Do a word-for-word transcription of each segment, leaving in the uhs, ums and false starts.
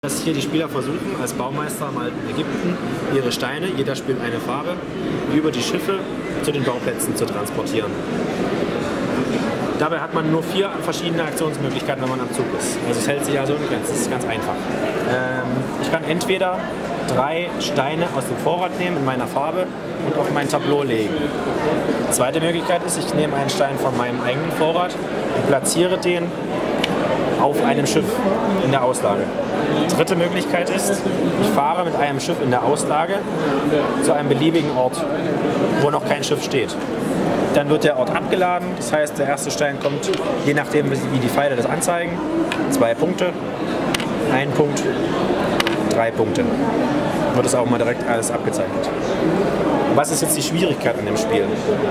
Dass hier die Spieler versuchen, als Baumeister im alten Ägypten ihre Steine, jeder spielt eine Farbe, über die Schiffe zu den Bauplätzen zu transportieren. Dabei hat man nur vier verschiedene Aktionsmöglichkeiten, wenn man am Zug ist. Also es hält sich also in Grenzen, es ist ganz einfach. Ähm, ich kann entweder drei Steine aus dem Vorrat nehmen in meiner Farbe und auf mein Tableau legen. Die zweite Möglichkeit ist, ich nehme einen Stein von meinem eigenen Vorrat und platziere den auf einem Schiff in der Auslage. Die dritte Möglichkeit ist, ich fahre mit einem Schiff in der Auslage zu einem beliebigen Ort, wo noch kein Schiff steht. Dann wird der Ort abgeladen, das heißt, der erste Stein kommt, je nachdem wie die Pfeile das anzeigen, zwei Punkte, ein Punkt, drei Punkte. Wird es auch mal direkt alles abgezeichnet. Was ist jetzt die Schwierigkeit an dem Spiel?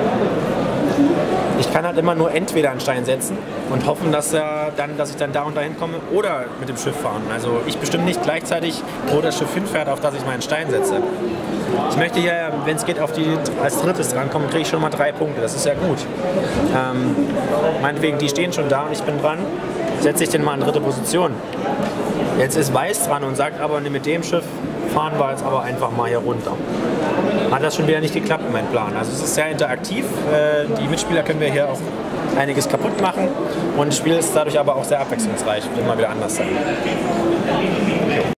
Ich kann halt immer nur entweder einen Stein setzen und hoffen, dass, er dann, dass ich dann da und dahin komme oder mit dem Schiff fahren. Also ich bestimme nicht gleichzeitig, wo das Schiff hinfährt, auf das ich meinen Stein setze. Ich möchte hier, wenn es geht, auf die, als drittes drankommen, kriege ich schon mal drei Punkte. Das ist ja gut. Ähm, meinetwegen, die stehen schon da und ich bin dran, setze ich den mal in dritte Position. Jetzt ist Weiß dran und sagt aber, mit dem Schiff fahren wir jetzt aber einfach mal hier runter. Hat das schon wieder nicht geklappt, mein Plan. Also es ist sehr interaktiv. Die Mitspieler können wir hier auch einiges kaputt machen und das Spiel ist dadurch aber auch sehr abwechslungsreich und immer wieder anders sein.